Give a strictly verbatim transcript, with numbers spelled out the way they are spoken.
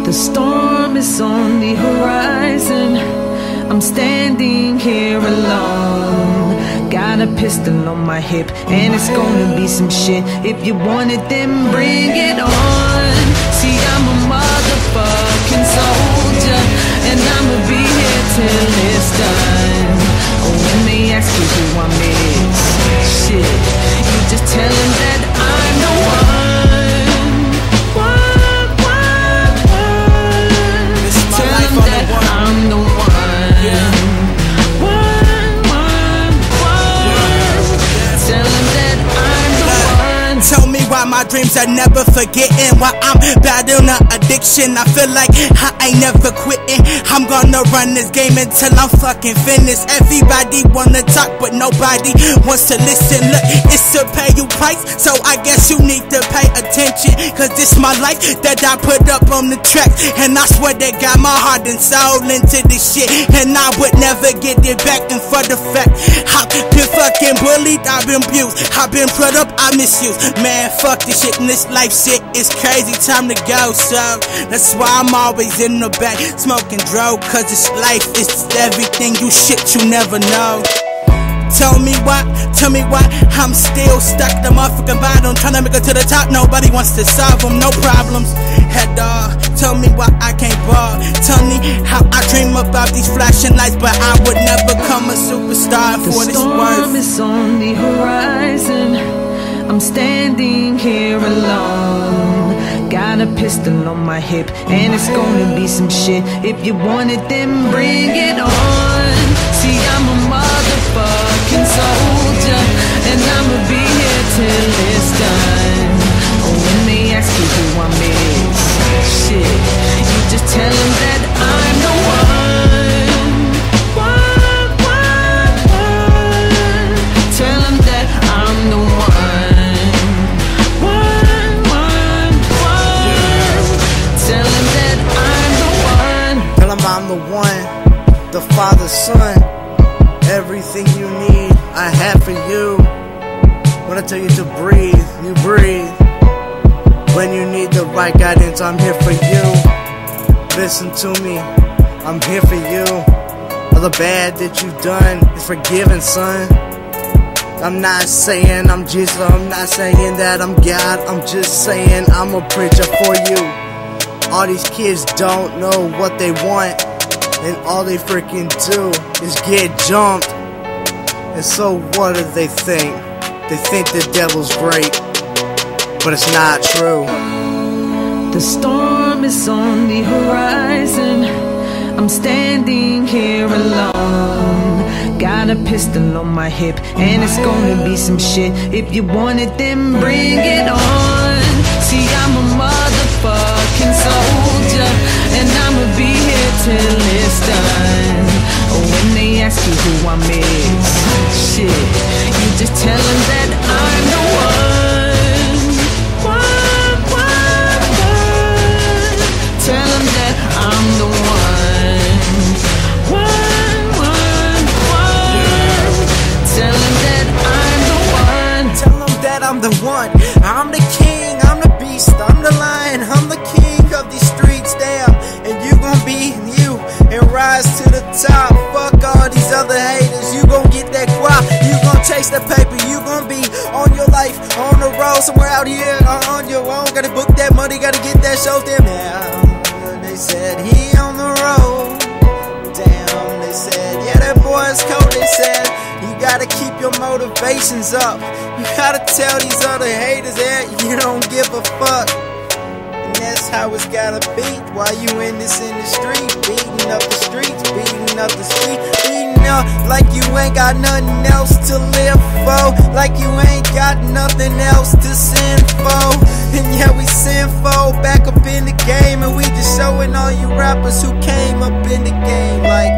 The storm is on the horizon. I'm standing here alone. Got a pistol on my hip, and it's gonna be some shit. If you want it, then bring it on. See, I'm a motherfucking soldier, and I'ma be here till it's done. Oh, when they ask you who I'm is, shit, you just tell them that I'm the one. I'm the one. Yeah. One, one, one. Tell them that I'm the one. Tell me why my dreams are never forgetting, why I'm battling an addiction. I feel like I ain't never quitting. I'm gonna run this game until I'm fucking finished. Everybody wanna talk, but nobody wants to listen. Look, it's to pay you price, so I guess you need to pay attention. Cause this my life that I put up on the track, and I swear they got my heart and soul into this shit, and I would never get it back. And for the fact I've been fucking bullied, I've been abused, I've been put up, I misused. Man, fuck this shit, and this life shit is crazy, time to go. So that's why I'm always in the back smoking dro, cause this life is just everything, you shit you never know. Tell me why, tell me why I'm still stuck at the motherfucking bottom, trying to make it to the top. Nobody wants to solve them, no problems at all. Tell me why I can't ball. Tell me how I dream about these flashing lights, but I would never become a superstar for this worth. The storm is on the horizon. I'm standing here alone. Got a pistol on my hip, and it's gonna be some shit. If you want it, then bring it on. See, I'm a motherfucking soldier, and I'ma be here till it's done. Oh, when they ask you who I'm is, shit, you just tell them that I'm the one. One, one, one. Tell them that I'm the one. One, one, one. Tell them that I'm the one. Tell them I'm the one, the Father, Son. Everything you need, I have for you. When I tell you to breathe, you breathe. When you need the right guidance, I'm here for you. Listen to me, I'm here for you. All the bad that you've done is forgiven, son. I'm not saying I'm Jesus, I'm not saying that I'm God. I'm just saying I'm a preacher for you. All these kids don't know what they want, and all they freaking do is get jumped. And so what do they think? They think the devil's great, but it's not true. The storm is on the horizon. I'm standing here alone. Got a pistol on my hip, and it's gonna be some shit. If you want it, then bring it on. See, I'm a motherfucking soldier, and I'ma be here till it's done. Oh, when they ask you who I'm is, shit, you just tell them that I'm the one. One, one, one. Tell them that I'm the one. One, one, one. Tell them that I'm the one. Tell them that I'm the one. I'm the king, I'm the beast, I'm the lion, I'm the king of these streets, damn. And you gon' be you and rise to the top. Fuck all these other haters, you gon' get that guap. You gon' chase the paper, you gon' be on your life, on the road, somewhere out here, on your own. Gotta book that money, gotta get that show, damn. Now, they said he on the road, damn. They said, yeah, that boy's cold, they said. You gotta keep your motivations up. You gotta tell these other haters that you don't give a fuck. And that's how it's gotta be while you in this industry. Beating up the streets, beating up the street, beating up like you ain't got nothing else to live for, like you ain't got nothing else to sin for. And yeah, we sinful back up in the game, and we just showing all you rappers who came up in the game like